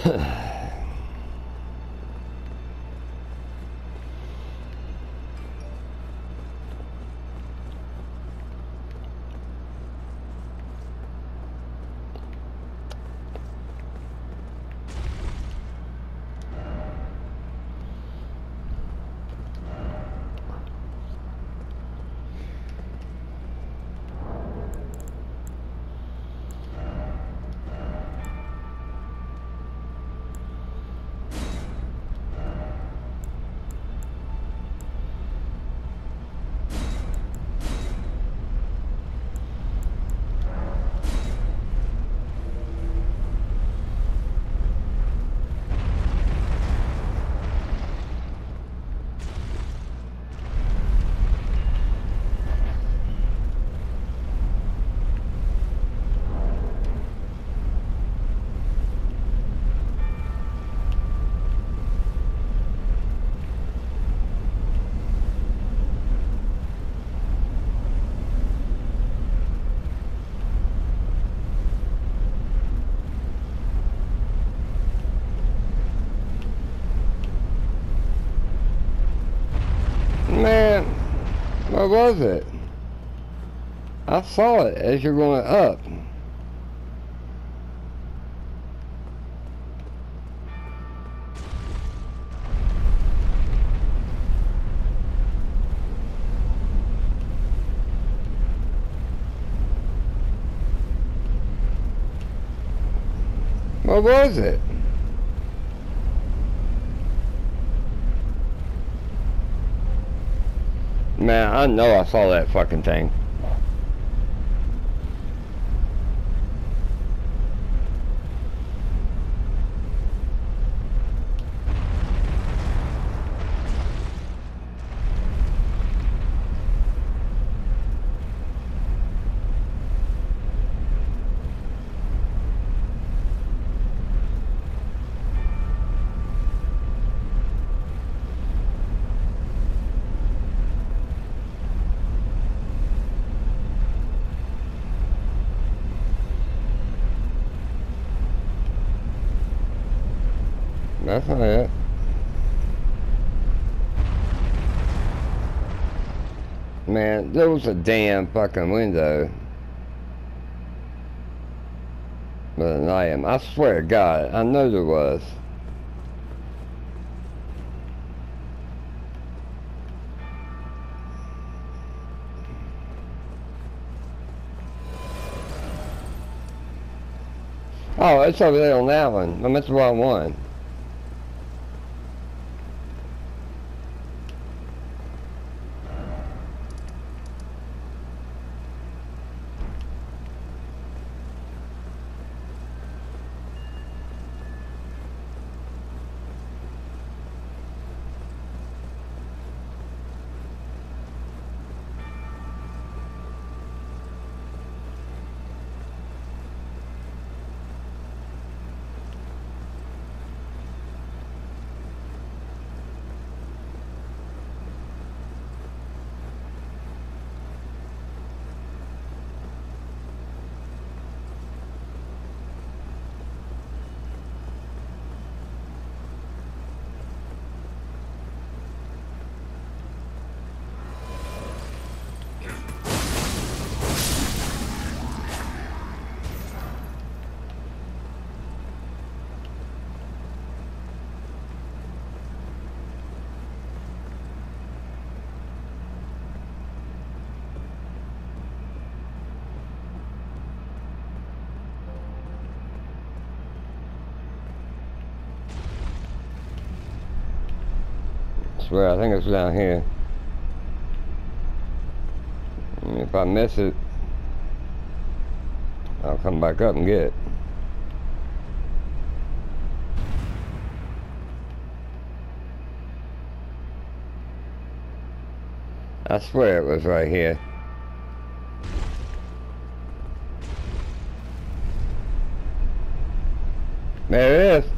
Man, where was it? I saw it as you're going up. Where was it? Man, I know I saw that fucking thing. That's not it. Man, there was a damn fucking window. But I swear to God, I know there was. Oh, it's over there on that one. I meant the wrong one. I swear, I think it's down here. And if I miss it, I'll come back up and get it. I swear it was right here. There it is.